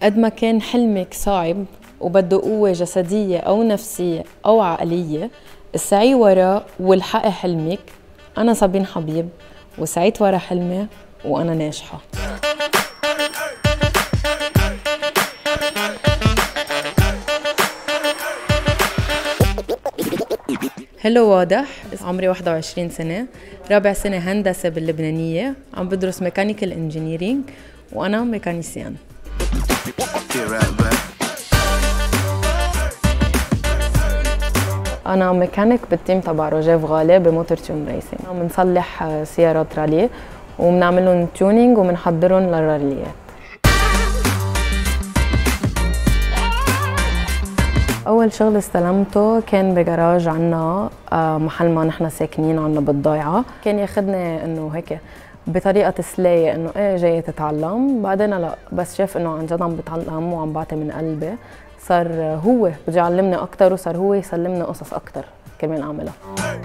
قد ما كان حلمك صعب وبده قوة جسدية أو نفسية أو عقلية، اسعي وراه والحقي حلمك. أنا صابين حبيب وسعيت ورا حلمي وأنا ناجحة. هلو واضح، عمري 21 سنة، رابع سنة هندسة باللبنانية، عم بدرس ميكانيكال انجينيرينج وأنا ميكانيسيان. أنا ميكانيك بالتيم تبع روجيف غالي بموتور تيون ريسينج، بنصلح سيارات رالي وبنعمل لهم تيونينج وبنحضرهم للراليات. أول شغل استلمته كان بجراج عنا محل ما نحن ساكنين عنا بالضيعة، كان ياخدني إنه هيك بطريقة تسلية إنه إيه جاية تتعلم، بعدين لا بس شاف إنه عن جد عم بتعلم وعم بعطي من قلبي، صار هو بده يعلمني أكتر وصار هو يسلمني قصص أكتر كرمال أعملها.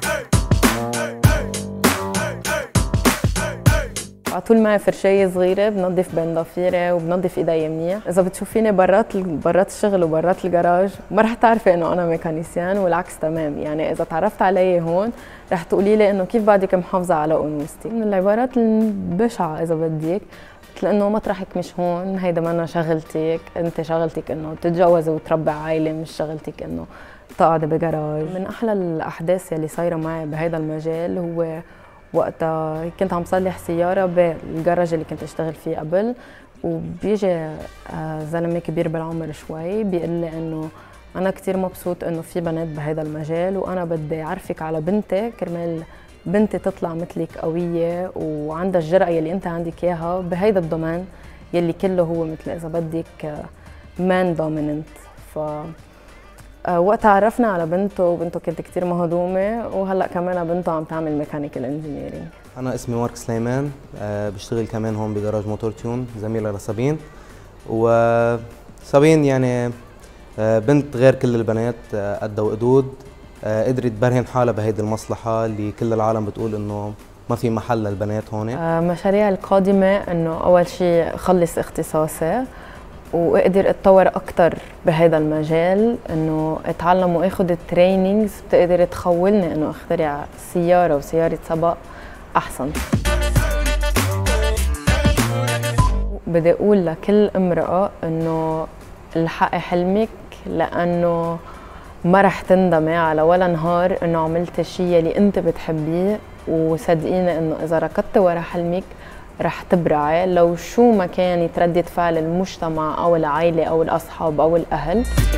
على طول معي فرشاية صغيرة بنظف بين ضفيري وبنظف ايدي منيح، إذا بتشوفيني برات الشغل وبرات الجراج ما رح تعرفي إنه أنا ميكانيسيان والعكس تمام، يعني إذا تعرفت علي هون رح تقولي لي إنه كيف بعدك محافظة على أنوثتي. من العبارات البشعة إذا بدك، مثل إنه مطرحك مش هون، هيدا منا شغلتك، أنت شغلتك إنه تتجوزي وتربي عائلة، مش شغلتك إنه تقعدي بجراج. من أحلى الأحداث يلي صايرة معي بهيدا المجال هو وقتها كنت عم صلح سيارة بالجراج اللي كنت اشتغل فيه قبل، وبيجي زلمة كبير بالعمر شوي بيقول لي انه انا كتير مبسوط انه في بنات بهذا المجال، وانا بدي اعرفك على بنتي كرمال بنتي تطلع مثلك قوية وعندها الجرأة يلي انت عندك اياها بهيدا الدومين يلي كله هو مثل اذا بدك مان دوميننت. وقتها عرفنا على بنته وبنته كانت كتير مهضومة، وهلا كمان بنته عم تعمل ميكانيكال انجينيرينج. أنا اسمي مارك سليمان، بشتغل كمان هون بجراج موتور تيون زميلة لصابين. وصابين يعني بنت غير كل البنات، قدها وقدود، قدرت تبرهن حالها بهيدي المصلحة اللي كل العالم بتقول إنه ما في محل للبنات هون. مشاريع القادمة إنه أول شيء خلص اختصاصي واقدر اتطور اكثر بهذا المجال، انه اتعلم واخذ التريننجز بتقدر تخولني انه اخترع سياره وسياره سباق احسن. بدي اقول لكل امراه انه الحقي حلمك، لانه ما رح تندمي على ولا نهار انه عملتي شيء اللي انت بتحبيه، وصدقيني انه اذا ركضتي ورا حلمك رح تبرعي لو شو ما كانت ردة فعل المجتمع أو العائلة أو الأصحاب أو الأهل.